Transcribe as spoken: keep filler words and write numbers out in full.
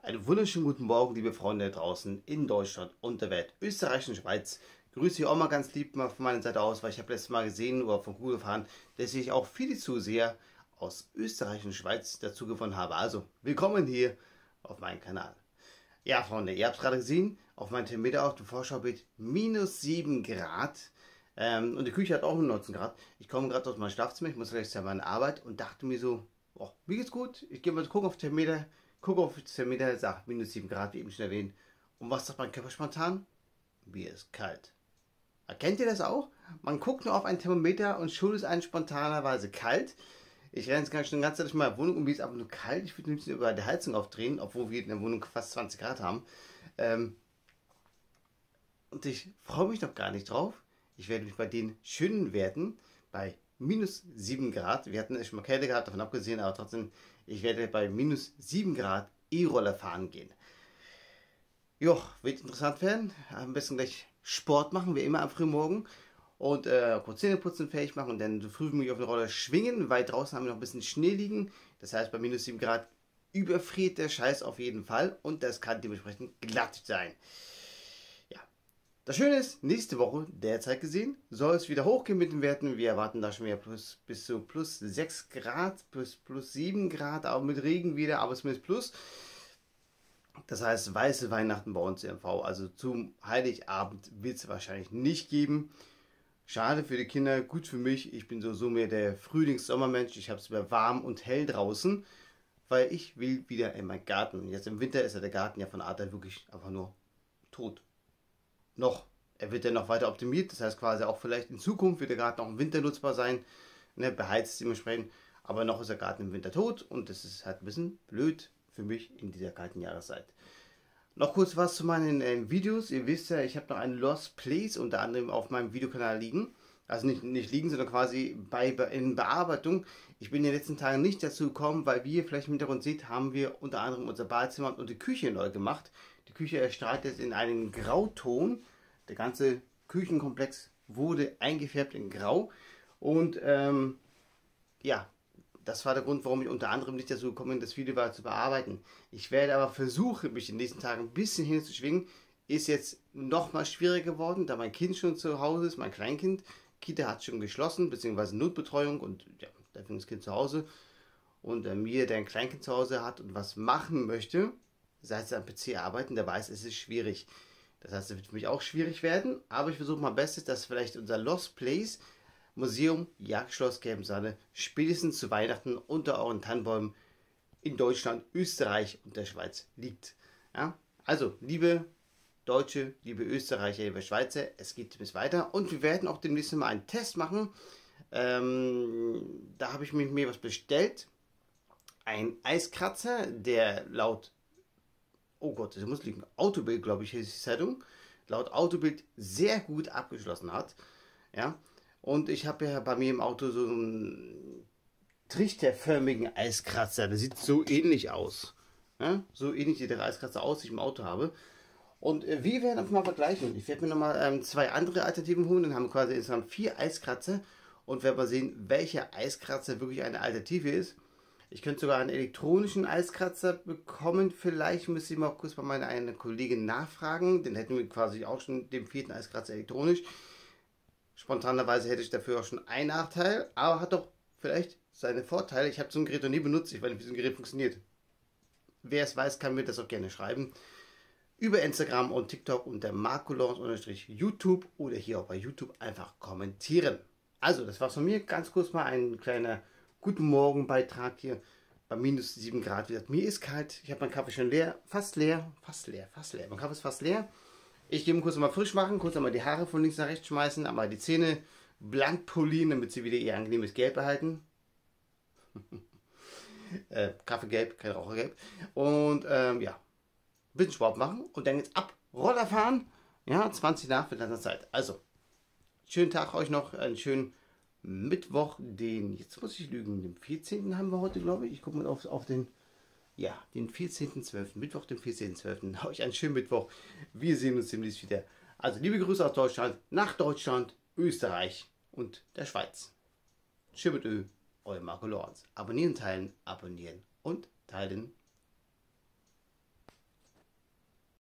Einen wunderschönen guten Morgen, liebe Freunde da draußen in Deutschland und der Welt, Österreich und Schweiz. Grüße ich auch mal ganz lieb mal von meiner Seite aus, weil ich habe letztes Mal gesehen oder von Google erfahren, dass ich auch viele Zuseher aus Österreich und Schweiz dazu gewonnen habe. Also, willkommen hier auf meinem Kanal. Ja, Freunde, ihr habt es gerade gesehen, auf meinem Thermometer auf dem Vorschaubild minus sieben Grad. Ähm, und die Küche hat auch nur neunzehn Grad. Ich komme gerade aus meinem Schlafzimmer, ich muss gleich zu meiner Arbeit und dachte mir so, oh, mir geht's gut. Ich gehe mal gucken auf den Thermometer. Gucke auf das Thermometer, sagt minus sieben Grad, wie eben schon erwähnt. Und was sagt mein Körper spontan? Mir ist kalt. Erkennt ihr das auch? Man guckt nur auf ein Thermometer und schon ist einem spontanerweise kalt. Ich renne jetzt gar nicht schon die ganze Zeit durch meine Wohnung und mir ist aber nur kalt. Ich würde ein bisschen über die Heizung aufdrehen, obwohl wir in der Wohnung fast zwanzig Grad haben. Ähm und ich freue mich noch gar nicht drauf. Ich werde mich bei den schönen Werten, bei minus sieben Grad, wir hatten ja schon mal Kälte gehabt, davon abgesehen, aber trotzdem, ich werde bei minus sieben Grad E-Roller fahren gehen. Jo, wird interessant werden. Am besten gleich Sport machen, wie immer am Frühmorgen. Und äh, kurz Zähne putzen, fertig machen und dann so früh wie möglich auf den Roller schwingen, weil draußen haben wir noch ein bisschen Schnee liegen. Das heißt, bei minus sieben Grad überfriert der Scheiß auf jeden Fall und das kann dementsprechend glatt sein. Das Schöne ist, nächste Woche, derzeit gesehen, soll es wieder hochgehen mit den Werten. Wir erwarten da schon wieder plus, bis zu plus sechs Grad, bis plus sieben Grad, auch mit Regen wieder, aber es ist plus. Das heißt, weiße Weihnachten bei uns im M V. Also zum Heiligabend wird es wahrscheinlich nicht geben. Schade für die Kinder, gut für mich. Ich bin sowieso mehr der Frühlings-Sommermensch. Ich habe es wieder warm und hell draußen, weil ich will wieder in meinen Garten. Jetzt im Winter ist ja der Garten ja von Art wirklich einfach nur tot. Noch, er wird ja noch weiter optimiert, das heißt quasi auch vielleicht in Zukunft wird der Garten auch im Winter nutzbar sein, ne, beheizt dementsprechend, aber noch ist der Garten im Winter tot und das ist halt ein bisschen blöd für mich in dieser kalten Jahreszeit. Noch kurz was zu meinen äh, Videos, ihr wisst ja, ich habe noch einen Lost Place unter anderem auf meinem Videokanal liegen, also nicht, nicht liegen, sondern quasi bei, in Bearbeitung. Ich bin in den letzten Tagen nicht dazu gekommen, weil wie ihr vielleicht im Hintergrund seht, haben wir unter anderem unser Badezimmer und die Küche neu gemacht. Die Küche erstrahlt jetzt in einen Grauton. Der ganze Küchenkomplex wurde eingefärbt in Grau. Und ähm, ja, das war der Grund, warum ich unter anderem nicht dazu gekommen bin, das Video war zu bearbeiten. Ich werde aber versuchen, mich in den nächsten Tagen ein bisschen hinzuschwingen. Ist jetzt noch mal schwieriger geworden, da mein Kind schon zu Hause ist, mein Kleinkind. Kita hat schon geschlossen, beziehungsweise Notbetreuung und ja, dafür ist das Kind zu Hause. Und äh, mir, der ein Kleinkind zu Hause hat und was machen möchte, seit sie am P C arbeiten, der weiß, es ist schwierig. Das heißt, es wird für mich auch schwierig werden, aber ich versuche mein Bestes, dass vielleicht unser Lost Place Museum Jagdschloss Gelbensahne spätestens zu Weihnachten unter euren Tannenbäumen in Deutschland, Österreich und der Schweiz liegt. Ja? Also, liebe Deutsche, liebe Österreicher, liebe Schweizer, es geht bis weiter und wir werden auch demnächst mal einen Test machen. Ähm, da habe ich mir, mir was bestellt. Ein Eiskratzer, der laut oh Gott, das muss liegen, Autobild, glaube ich, hieß die Zeitung, laut Autobild sehr gut abgeschlossen hat. Ja, und ich habe ja bei mir im Auto so einen trichterförmigen Eiskratzer, der sieht so ähnlich aus. Ja? So ähnlich wie der Eiskratzer aus, den ich im Auto habe. Und äh, wir werden einfach mal vergleichen. Ich werde mir nochmal ähm, zwei andere Alternativen holen, dann haben wir quasi insgesamt vier Eiskratzer und werden mal sehen, welcher Eiskratzer wirklich eine Alternative ist. Ich könnte sogar einen elektronischen Eiskratzer bekommen. Vielleicht müsste ich mal kurz bei meiner eine Kollegin nachfragen. Den hätten wir quasi auch schon, den vierten Eiskratzer elektronisch. Spontanerweise hätte ich dafür auch schon einen Nachteil, aber hat doch vielleicht seine Vorteile. Ich habe so ein Gerät noch nie benutzt. Ich weiß nicht, wie so ein Gerät funktioniert. Wer es weiß, kann mir das auch gerne schreiben. Über Instagram und TikTok unter marcolance-YouTube oder hier auch bei YouTube einfach kommentieren. Also, das war's von mir. Ganz kurz mal ein kleiner Guten Morgen Beitrag hier bei minus sieben Grad. Wie gesagt, mir ist kalt. Ich habe meinen Kaffee schon leer. Fast leer. Fast leer. Fast leer. Mein Kaffee ist fast leer. Ich gehe ihn kurz mal frisch machen. Kurz einmal die Haare von links nach rechts schmeißen. Einmal die Zähne blank polieren, damit sie wieder ihr angenehmes Gelb behalten. äh, Kaffeegelb, kein Rauchergelb. Und ähm, ja, ein bisschen Sport machen. Und dann jetzt ab. Roller fahren. Ja, zwanzig nach für deine Zeit. Also, schönen Tag euch noch. Einen schönen Mittwoch, den, jetzt muss ich lügen, den vierzehnten haben wir heute, glaube ich. Ich gucke mal auf, auf den, ja, den vierzehnten zwölften Mittwoch, den vierzehnten zwölften Euch einen schönen Mittwoch. Wir sehen uns demnächst wieder. Also liebe Grüße aus Deutschland, nach Deutschland, Österreich und der Schweiz. Tschüss mit Ö, euer Marco Lorenz. Abonnieren, teilen, abonnieren und teilen.